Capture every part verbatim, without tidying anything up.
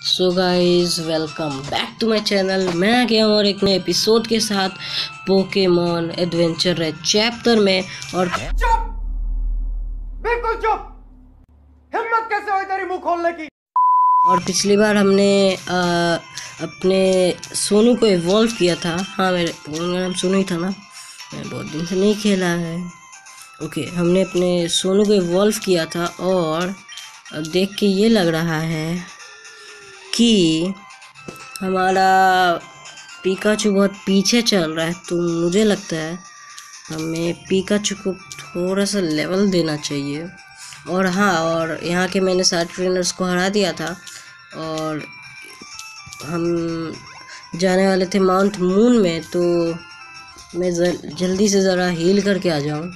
So guys welcome back to my channel. मैं आ गया हूँ और एक नए एपिसोड के साथ पोकेमॉन एडवेंचर है चैप्टर में। और चुप, बिल्कुल चुप। हिम्मत कैसे हुई तेरी मुंह खोलने की। और पिछली बार हमने आ, अपने सोनू को इवॉल्व किया था। हाँ, मेरे मेरा नाम सोनू ही था ना, मैं बहुत दिन से नहीं खेला है। ओके, हमने अपने सोनू को इवॉल्व किया था और देख के ये लग रहा है कि हमारा पिकाचू बहुत पीछे चल रहा है। तो मुझे लगता है हमें पिकाचू को थोड़ा सा लेवल देना चाहिए। और हाँ, और यहाँ के मैंने सारे ट्रेनर्स को हरा दिया था और हम जाने वाले थे माउंट मून में। तो मैं जल्दी से ज़रा हील करके आ जाऊँ।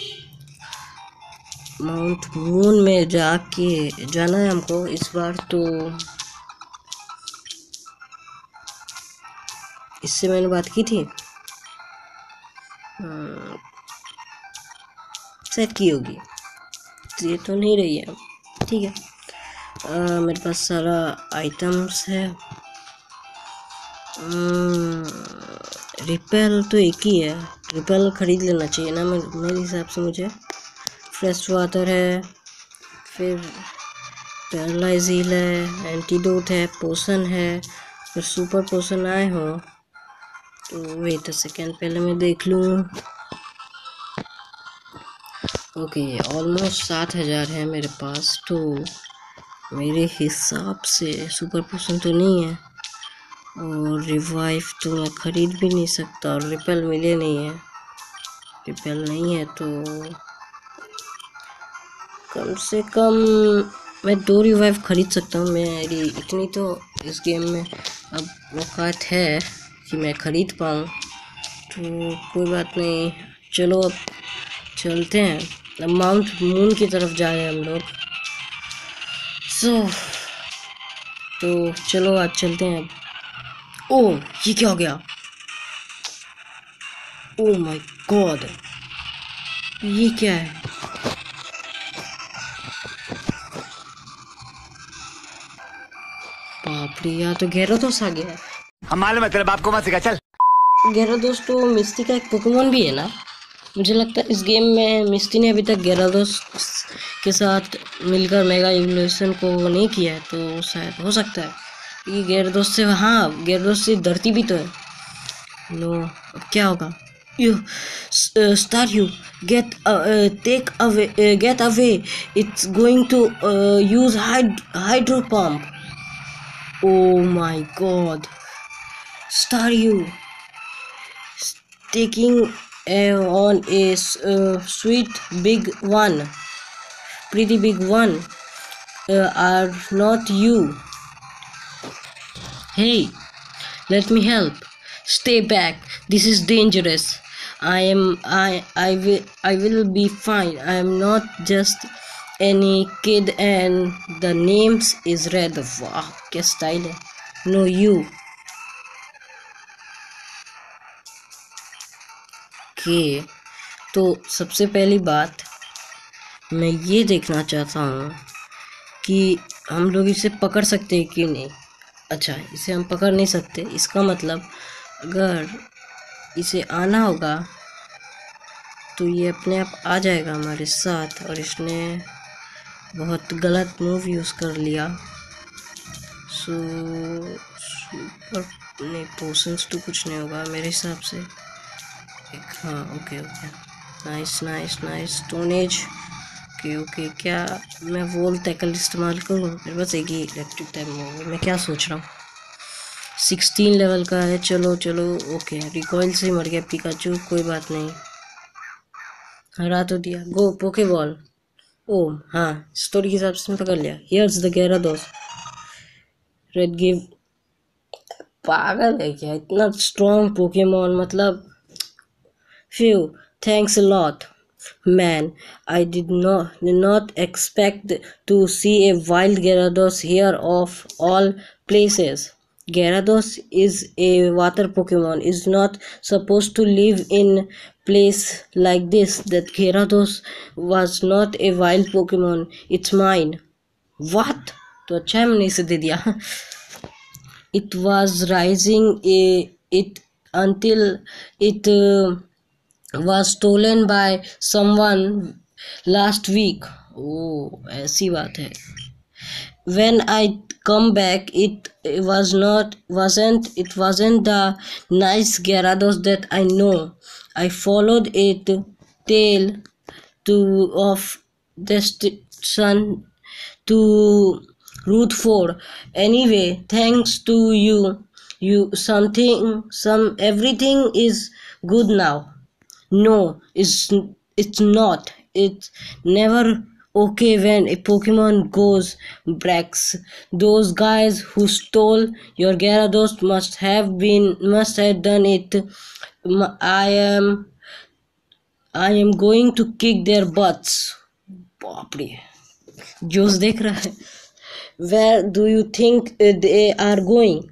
माउंट मून में जाके जाना है हमको इस बार। तो इससे मैंने बात की थी, सेट की होगी, ये तो नहीं रही है। ठीक है, आ, मेरे पास सारा आइटम्स है। रिपेल तो एक ही है, रिपेल खरीद लेना चाहिए ना मेरे हिसाब से। मुझे फ्रेश वाटर है, फिर पैरालाइज हील है, एंटीडोट है, पोशन है, फिर सुपर पोशन आए हो। तो वेट अ सेकेंड, पहले मैं देख लूँ। ओके, ऑलमोस्ट सात हज़ार है मेरे पास। तो मेरे हिसाब से सुपर पोशन तो नहीं है और रिवाइव तो मैं खरीद भी नहीं सकता और रिपेल मिले नहीं है। रिपेल नहीं है तो कम से कम मैं दो रिवाइव खरीद सकता हूँ। मेरी इतनी तो इस गेम में अब औकात है कि मैं खरीद पाऊँ। तो कोई बात नहीं, चलो अब चलते हैं। अब माउंट मून की तरफ जा रहे हैं हम लोग। सो so, तो चलो आज चलते हैं। ओह, ये क्या हो गया? ओह माय गॉड, ये क्या है? बाप रे, यहाँ तो gyarados आ गया है। हम मालूम है तेरे बाप को मत सिखा, चल। gyarados तो मिस्टी का एक पोकेमोन भी है ना। मुझे लगता है इस गेम में मिस्टी ने अभी तक gyarados के साथ मिलकर मेगा इवोल्यूशन को नहीं किया है। तो शायद हो सकता है ये gyarados से, हाँ gyarados से डरती भी तो है। नो, अब क्या होगा? You uh, Staryu, get uh, uh, take away, uh, get away. It's going to uh, use hyd hydro pump. Oh my god, Staryu taking uh, on a uh, sweet big one, pretty big one. Uh, are not you? Hey, let me help. Stay back. This is dangerous. I am I I will I will be fine. I am not just any kid and the names is red. वाह, क्या style है। No you. Okay, तो सबसे पहली बात मैं ये देखना चाहता हूँ कि हम लोग इसे पकड़ सकते हैं कि नहीं। अच्छा, इसे हम पकड़ नहीं सकते, इसका मतलब अगर इसे आना होगा तो ये अपने आप आ जाएगा हमारे साथ। और इसने बहुत गलत मूव यूज़ कर लिया। सो सुपर नहीं, पोशंस तो कुछ नहीं होगा मेरे हिसाब से। एक हाँ, okay okay, nice nice nice. Stone age, okay okay. क्या मैं वोल टैकल इस्तेमाल करूँ? मेरे पास एक ही इलेक्ट्रिक टाइप मूव, मैं क्या सोच रहा हूँ। सिक्सटीन लेवल का है। चलो चलो, ओके, रिकॉइल से मर गया पिकाचू, कोई बात नहीं, हरा तो दिया। गो पोकेबॉल। ओ हाँ, स्टोरी के हिसाब से पकड़ लिया। Here's the gyarados, red give. पागल है क्या, इतना स्ट्रॉन्ग पोकेमॉन, मतलब phew thanks a lot man. I did not did not expect to see a wild gyarados here of all places. Gyarados is a water Pokemon. Is not supposed to live in place like this. That Gyarados was not a wild Pokemon. It's mine. What? तो अच्छा है, हमने इसे दे दिया। it was rising a, it until it uh, was stolen by someone last week. Oh, ऐसी बात है. When I come back, it was not wasn't it wasn't the nice Gyarados that I know. I followed it tail to of destination to Route four. Anyway, thanks to you, you something some everything is good now. No, it's it's not. It's never okay when a Pokemon goes breaks. Those guys who stole your Gyarados must have been must have done it. I am I am going to kick their butts. बाप रे, जोश देख रहा है. Where do you think they are going?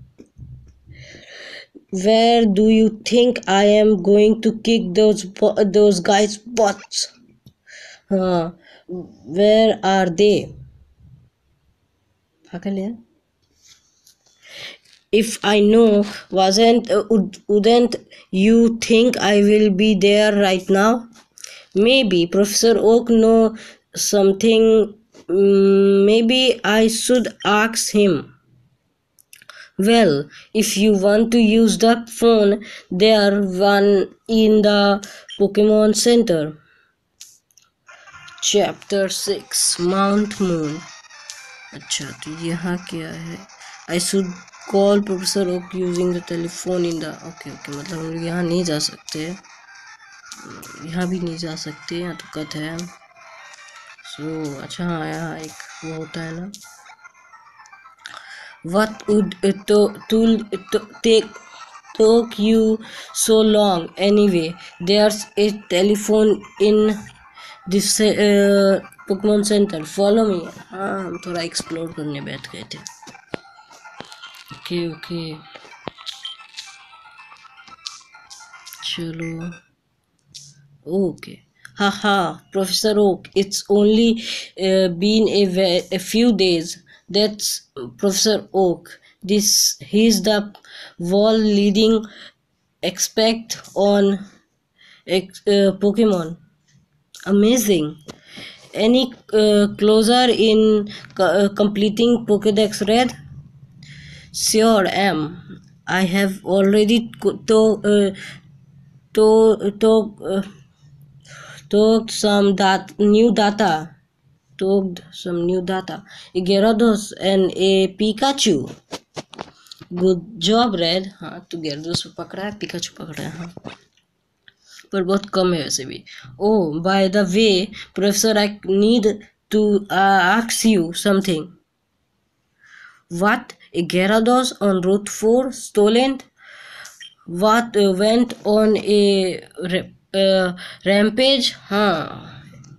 Where do you think I am going to kick those those guys' butts? Huh. Where are they? If I know, wasn't uh, wouldn't you think I will be there right now? Maybe Professor Oak know something. Maybe I should ask him. Well, if you want to use the phone, there one in the Pokemon Center. Chapter six, Mount Moon. अच्छा, तो यहाँ क्या है? I should call Professor Oak using the telephone in the. Okay, okay, मतलब हम लोग यहाँ नहीं जा सकते, यहाँ भी नहीं जा सकते, यहाँ तो कट है. So अच्छा, हाँ, यहाँ एक वो होता है ना. What would it to, to, to take took you so long anyway? There's a telephone in this uh, Pokemon Center. Follow me. हाँ, हम थोड़ा एक्सप्लोर करने बैठ गए थे. ओके ओके, चलो. Okay. Haha, Professor Oak, it's only uh, been a, a few days. That's Professor Oak. This he's the wall leading expert on uh, Pokemon. Amazing. Any uh, closer in uh, completing Pokédex Red? Sure am. I have already to uh, to to. Uh, took some dat new data. Took some new data. A Gyarados and a Pikachu. Good job, Red. हाँ, तो Gyarados को पकड़ा है, Pikachu पकड़ा है. हाँ, पर बहुत कम है वैसे भी. Oh, by the way, Professor, I need to uh, ask you something. What? A Gyarados on Route four stolen? What uh, went on a Uh, rampage? Huh.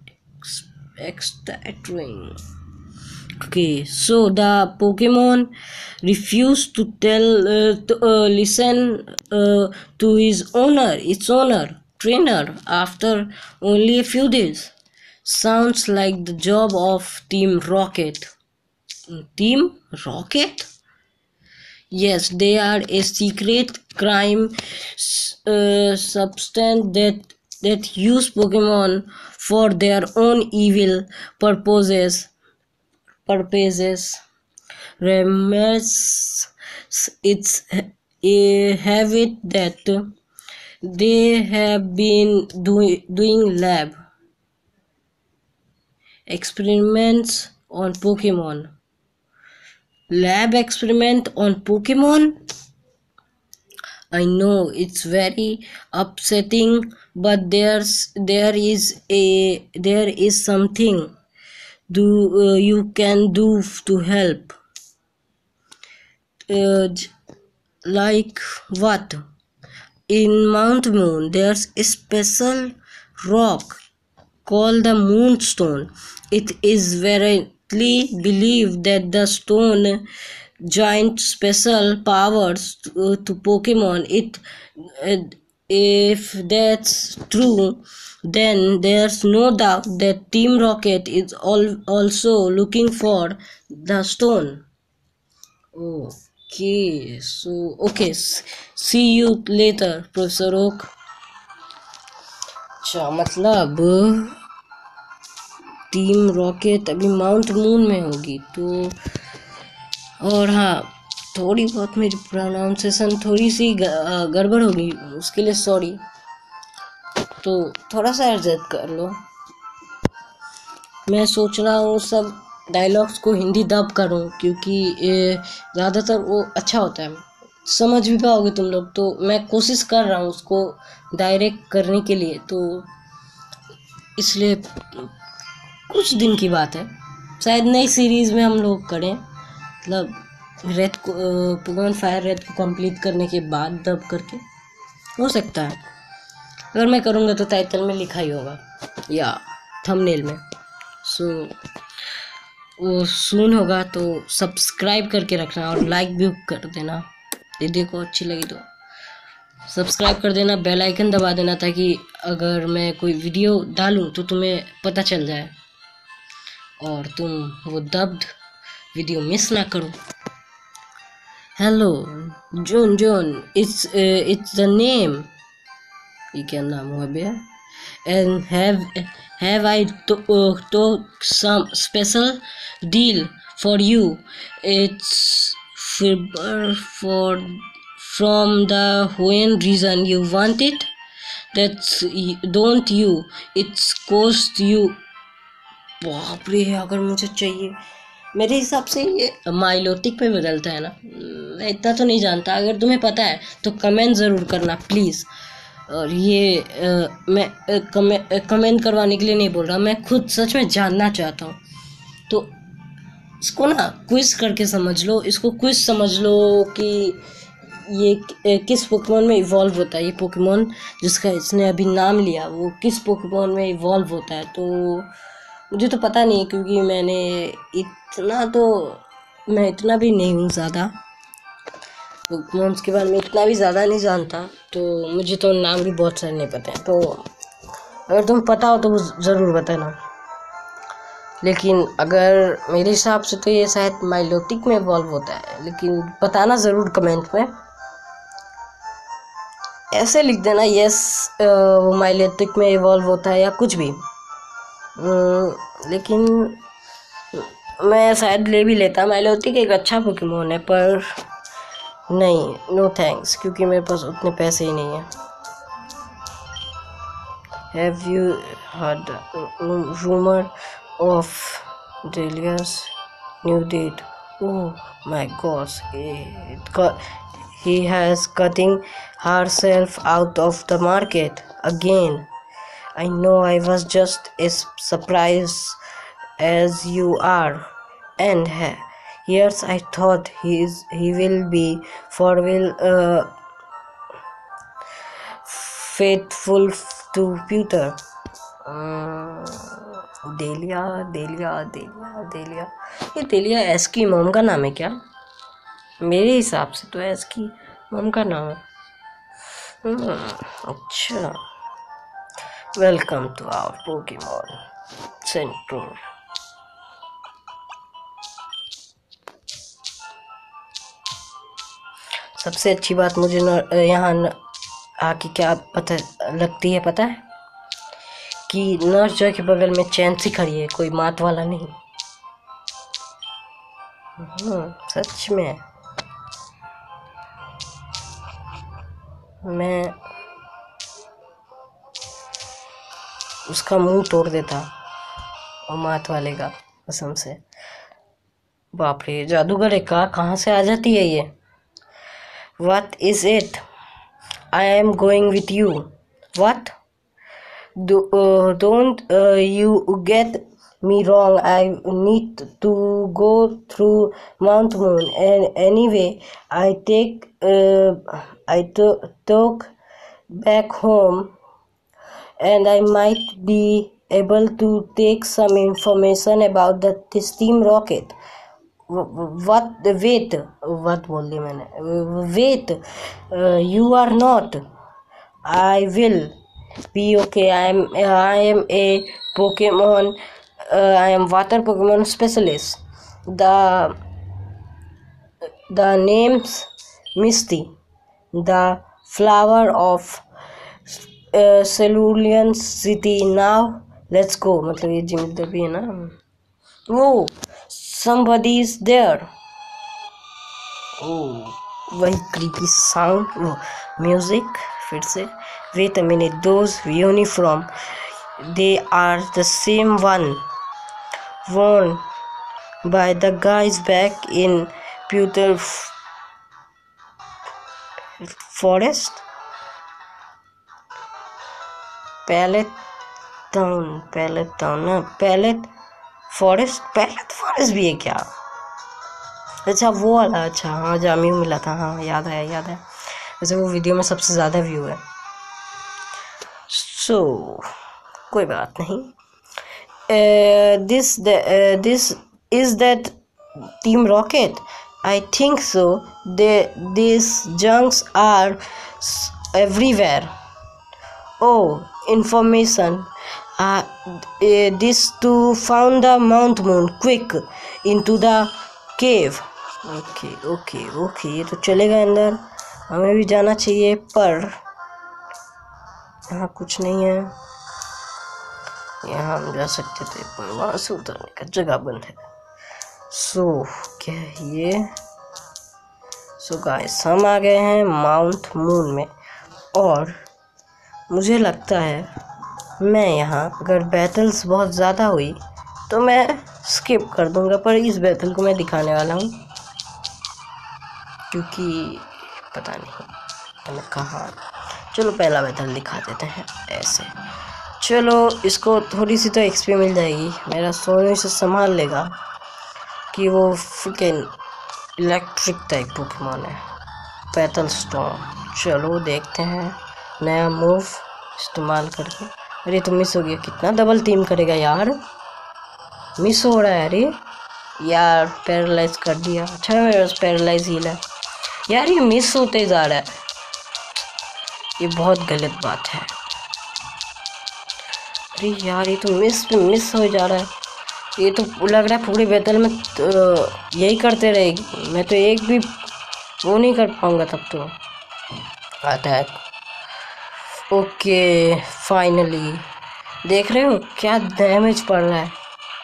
Extracting. Okay, so the Pokemon refused to tell, uh, to, uh, listen uh, to his owner, its owner, trainer, after only a few days. Sounds like the job of Team Rocket. Team Rocket? Yes, they are a secret crime uh, substance that that use Pokemon for their own evil purposes. Purposes. Remember, it's a habit that they have been do, doing lab experiments on Pokemon. Lab experiment on Pokemon? I know it's very upsetting, but there's there is a there is something do uh, you can do to help. Uh, like what? In Mount Moon, there's a special rock called the Moonstone. It is very believe that the stone giant special powers to, to Pokemon. It uh, if that's true, then there's no doubt that Team Rocket is all also looking for the stone. Oh, Okay, so okay, see you later, professor Oak. अच्छा, मतलब Team Rocket अभी Mount Moon में होगी तो, और हाँ, थोड़ी बहुत मेरी प्रोनाउंसिएशन थोड़ी सी गड़बड़ होगी, उसके लिए सॉरी, तो थोड़ा सा एडजस्ट कर लो। मैं सोच रहा हूँ सब डायलॉग्स को हिंदी डब करूँ, क्योंकि ज़्यादातर वो अच्छा होता है, समझ भी पाओगे तुम लोग, तो मैं कोशिश कर रहा हूँ उसको डायरेक्ट करने के लिए, तो इसलिए कुछ दिन की बात है, शायद नई सीरीज़ में हम लोग करें, मतलब रेड को पोकेमॉन फायर रेड को कंप्लीट करने के बाद डब करके, हो सकता है। अगर मैं करूँगा तो टाइटल में लिखा ही होगा या थंबनेल में, सो वो सून होगा, तो सब्सक्राइब करके रखना और लाइक भी कर देना, वीडियो को अच्छी लगी तो सब्सक्राइब कर देना, बेल आइकन दबा देना, ताकि अगर मैं कोई वीडियो डालूं तो तुम्हें पता चल जाए और तुम वो डब्ड वीडियो मिस ना करो। Hello John, John it's it's the name, ये क्या नाम हुआ भैया? And have have I to, uh, to some special deal for you? It's fiber for from the when reason you want it. That's don't you? It's cost you. बाप रे, अगर मुझे चाहिए, मेरे हिसाब से ये माइलोटिक पे बदलता है ना, मैं इतना तो नहीं जानता, अगर तुम्हें पता है तो कमेंट ज़रूर करना प्लीज़। और ये आ, मैं आ, कमे, आ, कमेंट करवाने के लिए नहीं बोल रहा, मैं खुद सच में जानना चाहता हूँ, तो इसको ना क्विज करके समझ लो, इसको क्विज समझ लो कि ये किस पोकेमॉन में इवॉल्व होता है, ये पोकेमॉन जिसका इसने अभी नाम लिया वो किस पोकेमॉन में इवॉल्व होता है। तो मुझे तो पता नहीं, क्योंकि मैंने इतना तो मैं इतना भी नहीं हूँ ज़्यादा पोकेमॉन्स के बारे में, इतना भी ज़्यादा नहीं जानता, तो मुझे तो नाम भी बहुत सारे नहीं पता है, तो अगर तुम पता हो तो ज़रूर बताना। लेकिन अगर मेरे हिसाब से तो ये शायद माइलोटिक में इवॉल्व होता है, लेकिन बताना ज़रूर कमेंट में, ऐसे लिख देना यस वो माइलोटिक में इवॉल्व होता है या कुछ भी। लेकिन मैं शायद ले भी लेता, माइलोटिक एक अच्छा पोकेमॉन है, पर नहीं, नो थैंक्स, क्योंकि मेरे पास उतने पैसे ही नहीं हैं। Have you heard rumour of Delia's new date? Oh my god, he has cutting herself out of the market again. I know, I was just as surprised as you are, and here's I thought he is he will be for will uh, faithful to Peter. Delia Delia Delia Delia ये Delia Ash की mom का नाम है क्या? मेरे हिसाब से तो एस की मॉम का नाम है। अच्छा, welcome to our Pokemon centre. सबसे अच्छी बात मुझे यहाँ आके क्या पता लगती है, पता है कि नर्स जो के बगल में चैन सी खड़ी है, कोई मात वाला नहीं। सच में मैं उसका मुंह तोड़ देता और मात वाले का, कसम से। बाप रे, जादूगर है का, कहाँ से आ जाती है ये? What is it? I am going with you. What? Do, uh, don't uh, you get me wrong. I need to go through Mount Moon, and anyway, I take uh, I t- took back home, and I might be able to take some information about the this team rocket. What? Wait, what बोल दिया मैंने? Wait, uh, you are not. I will be okay. I am I am a Pokemon. Uh, I am water Pokemon specialist. The The name's Misty, the flower of uh, Cerulean City. Now let's go. मतलब ये gym इधर भी है ना. वो somebody is there. Oh, वही creepy sound. वो music. फिर से. Wait a minute. Those uniform. They are the same one worn by the guys back in Pewter Forest. Pallet Town, Pallet Town ना Pallet Forest, Pallet Forest भी है क्या? अच्छा वो वाला. अच्छा हाँ जामियो मिला था. हाँ याद है याद है. वैसे वो वीडियो में सबसे ज़्यादा व्यू है. सो so, कोई बात नहीं. This this is that Team Rocket. I think so. They, these junks are everywhere. Oh, information. Uh, uh, these two found the Mount Moon. Quick, into the cave. Okay, okay, okay. ये तो चलेगा अंदर. हमें भी जाना चाहिए पर यहाँ कुछ नहीं है. यहाँ हम जा सकते थे पर वहाँ से उतरने का जगह बंद है. सो so, क्या है ये? सो so गाइस हम आ गए हैं माउंट मून में और मुझे लगता है मैं यहाँ अगर बैटल्स बहुत ज़्यादा हुई तो मैं स्किप कर दूँगा. पर इस बैटल को मैं दिखाने वाला हूँ क्योंकि पता नहीं मैंने कहा. चलो पहला बैटल दिखा देते हैं ऐसे. चलो इसको थोड़ी सी तो एक्सपी मिल जाएगी. मेरा सोनू से संभाल लेगा कि वो फ्रिकन इलेक्ट्रिक टाइप पोकेमॉन है. Battle storm. चलो देखते हैं नया मूव इस्तेमाल करके. अरे तो मिस हो गया. कितना डबल टीम करेगा यार. मिस हो रहा है. अरे यार पैरालाइज कर दिया. अच्छा मेरे पास पैरालाइज हील है यार. ये मिस होते जा रहा है. ये बहुत गलत बात है. अरे यार ये तो मिस पे मिस हो जा रहा है. ये तो लग रहा है पूरे बैटल में तो यही करते रहेगी. मैं तो एक भी वो नहीं कर पाऊंगा तब तो. अटैक. ओके फाइनली देख रहे हो क्या डैमेज पड़ रहा है.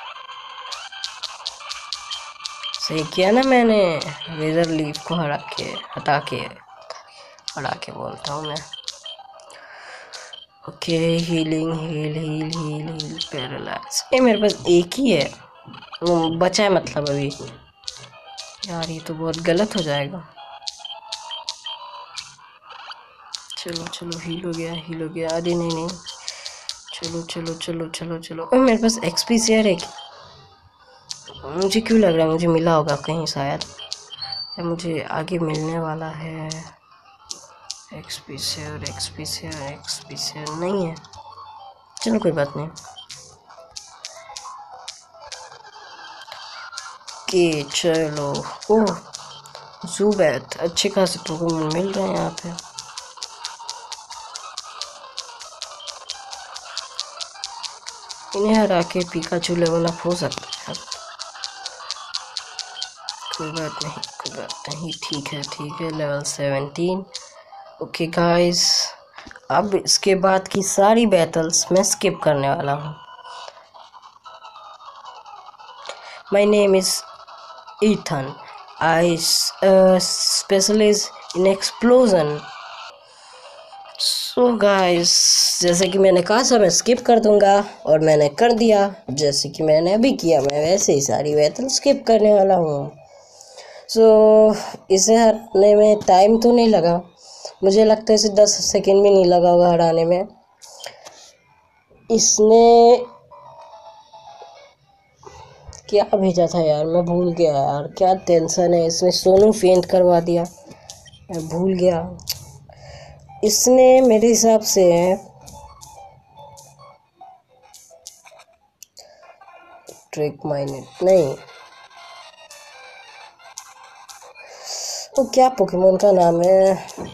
सही किया ना मैंने वेदर लीफ को हटा के हटा के हटा के बोलता हूँ मैं. Okay healing heal heal heal heal paralyse. ये मेरे पास एक ही है वो बचा है मतलब अभी. यार ये तो बहुत गलत हो जाएगा. चलो चलो हील हो गया हील हो गया. अरे नहीं नहीं. चलो चलो चलो चलो चलो. और मेरे पास एक्सपी शेयर है. मुझे क्यों लग रहा है मुझे मिला होगा कहीं शायद या मुझे आगे मिलने वाला है. XP share XP share XP share नहीं है. चलो कोई बात नहीं. के चलो. ओह ज़ुबैट. अच्छे खासे पोकेमॉन मिल रहे हैं यहाँ पे. इन्हें हरा के पिकाचू लेवल अप हो सकता है. कोई बात नहीं कोई बात नहीं. ठीक है ठीक है. Level seventeen. ओके गाइस अब इसके बाद की सारी बैटल्स मैं स्किप करने वाला हूँ. My name is Ethan. I specialise in explosion. So guys जैसे कि मैंने कहा था मैं स्किप कर दूंगा और मैंने कर दिया. जैसे कि मैंने अभी किया मैं वैसे ही सारी बैटल स्किप करने वाला हूँ. सो so, इसे हराने में टाइम तो नहीं लगा. मुझे लगता है इसे दस सेकंड भी नहीं लगा होगा हराने में. इसने क्या भेजा था यार मैं भूल गया यार. क्या टेंशन है. इसने सोनू फेंट करवा दिया. मैं भूल गया. इसने मेरे हिसाब से ट्रिक माइनेट नहीं तो क्या पोकेमोन का नाम है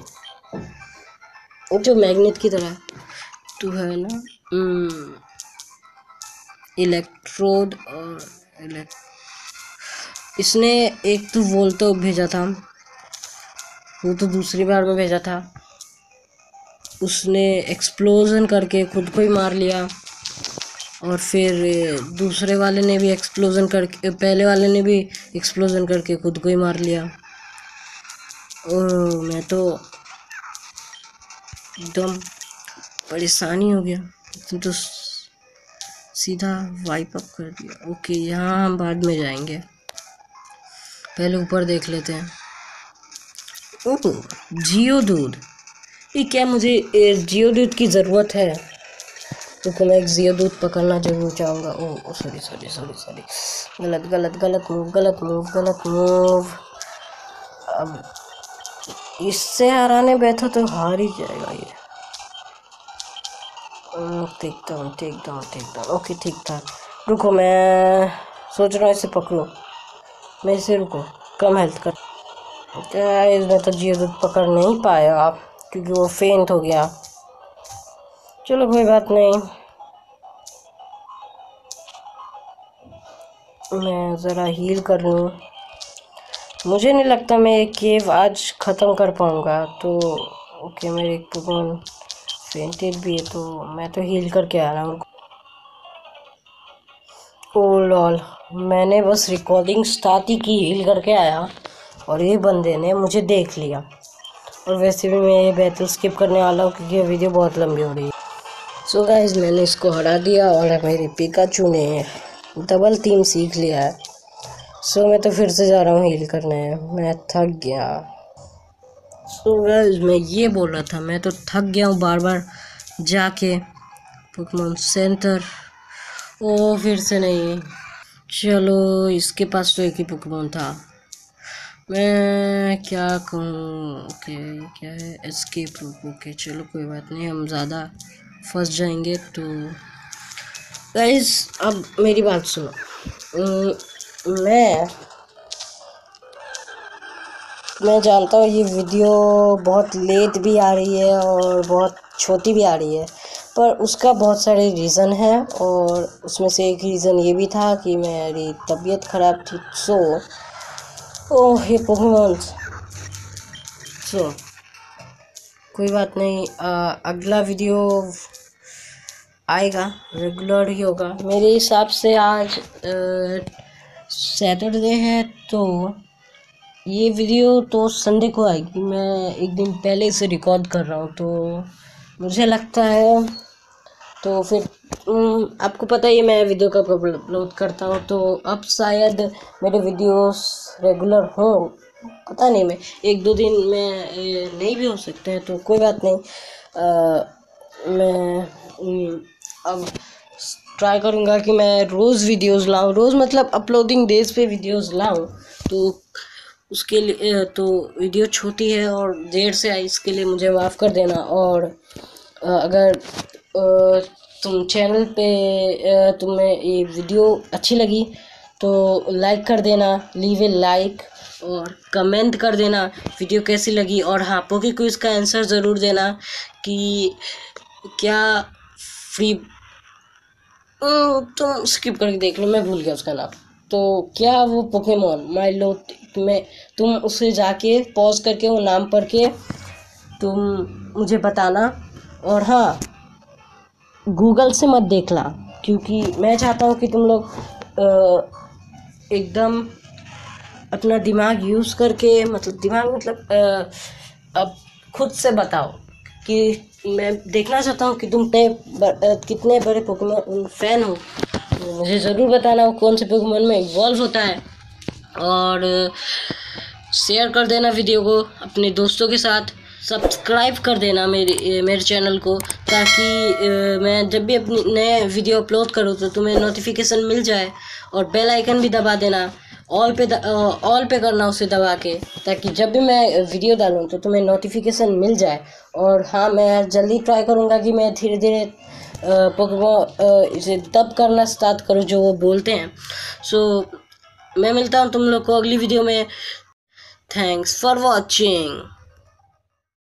जो मैग्नेट की तरह तो है ना. इलेक्ट्रोड और इसने एक तो वोल्टो भेजा था, वो तो दूसरी बार में भेजा था। उसने एक्सप्लोजन करके खुद को ही मार लिया, और फिर दूसरे वाले ने भी एक्सप्लोजन करके, पहले वाले ने भी एक्सप्लोजन करके खुद को ही मार लिया। ओह, मैं तो एकदम परेशानी हो गया। तुम तो सीधा वाइप अप कर दिया। ओके, यहाँ हम बाद में जाएंगे, पहले ऊपर देख लेते हैं। ओह, जियो दूध। ये क्या, मुझे जियो दूध की ज़रूरत है, क्योंकि मैं एक जियो दूध पकड़ना जरूर चाहूँगा। Oh sorry sorry sorry sorry गलत गलत गलत मूव गलत मूव गलत मूव। अब इससे हराने बैठा तो हार ही जाएगा ये। देखता हूँ देखता हूँ देखता हूँ। ओके ठीक था, रुको, मैं सोच रहा हूँ इसे पकड़ूँ। मैं इसे रुको, कम हेल्थ कर। क्या इसमें तो जियो दूध पकड़ नहीं पाया आप, क्योंकि वो फेंट हो गया। चलो कोई बात नहीं, मैं ज़रा हील कर लूँ। मुझे नहीं लगता मैं एक केव आज ख़त्म कर पाऊँगा। तो ओके, मेरे एक पोकेमॉन फेंटेड भी है, तो मैं तो हील करके आ रहा हूँ। ओ लॉल, मैंने बस रिकॉर्डिंग स्टार्ट ही की, हील करके आया, और ये बंदे ने मुझे देख लिया। और वैसे भी मैं ये बैटल स्किप करने वाला हूँ, क्योंकि वीडियो बहुत लंबी हो रही है। सो गाइस, मैंने इसको हरा दिया, और मेरे पिकाचू ने डबल टीम सीख लिया है। सो मैं तो फिर से जा रहा हूँ हील करने, मैं थक गया। सो गाइस, मैं ये बोल रहा था, मैं तो थक गया हूँ बार बार जाके पोकेमॉन सेंटर। ओ फिर से नहीं, चलो इसके पास तो एक ही पोकेमॉन था, मैं क्या कहूँ। ओके, क्या है, एस्केप रूट। ओके चलो कोई बात नहीं, हम ज़्यादा फंस जाएंगे। तो गाइस अब मेरी बात सुनो। मैं मैं जानता हूँ ये वीडियो बहुत लेट भी आ रही है और बहुत छोटी भी आ रही है, पर उसका बहुत सारे रीज़न हैं, और उसमें से एक रीज़न ये भी था कि मेरी तबीयत ख़राब थी। सो ओह ये पोकेमॉन, सो कोई बात नहीं, आ, अगला वीडियो आएगा, रेगुलर ही होगा मेरे हिसाब से। आज सैटरडे है, तो ये वीडियो तो संडे को आएगी। मैं एक दिन पहले से रिकॉर्ड कर रहा हूँ, तो मुझे लगता है, तो फिर आपको पता ही मैं वीडियो कब अपलोड करता हूँ, तो अब शायद मेरे वीडियोस रेगुलर हो, पता नहीं, मैं एक दो दिन में नहीं भी हो सकते हैं, तो कोई बात नहीं। आ, मैं अब ट्राई करूँगा कि मैं रोज़ वीडियोस लाऊं, रोज़ मतलब अपलोडिंग डेज पे वीडियोस लाऊं। तो उसके लिए तो वीडियो छोटी है और देर से आई, इसके लिए मुझे माफ़ कर देना। और अगर तुम चैनल पे तुम्हें ये वीडियो अच्छी लगी तो लाइक कर देना, लीव ए लाइक, और कमेंट कर देना वीडियो कैसी लगी। और हाँ, पोके क्विज का आंसर ज़रूर देना कि क्या फ्री, तुम स्किप करके देख लो, मैं भूल गया उसका नाम। तो क्या वो पोकेमॉन माइलो में, तुम उसे जाके पॉज करके वो नाम पढ़ के तुम मुझे बताना। और हाँ, गूगल से मत देखना, क्योंकि मैं चाहता हूँ कि तुम लोग एकदम अपना दिमाग यूज़ करके, मतलब दिमाग मतलब आ, अब खुद से बताओ, कि मैं देखना चाहता हूँ कि तुम पे कितने बड़े पोकेमॉन फैन हो। तो मुझे ज़रूर बताना वो कौन से पोकेमॉन में इवॉल्व होता है, और शेयर कर देना वीडियो को अपने दोस्तों के साथ। सब्सक्राइब कर देना मेरे मेरे चैनल को, ताकि मैं जब भी अपनी नए वीडियो अपलोड करूँ तो तुम्हें नोटिफिकेशन मिल जाए। और बेल आइकन भी दबा देना, ऑल पे ऑल पे करना उसे दबा के, ताकि जब भी मैं वीडियो डालूँ तो तुम्हें नोटिफिकेशन मिल जाए। और हाँ, मैं जल्दी ट्राई करूँगा कि मैं धीरे धीरे पोकेमॉन इसे डब करना स्टार्ट करूँ जो वो बोलते हैं। सो मैं मिलता हूँ तुम लोग को अगली वीडियो में। Thanks for watching.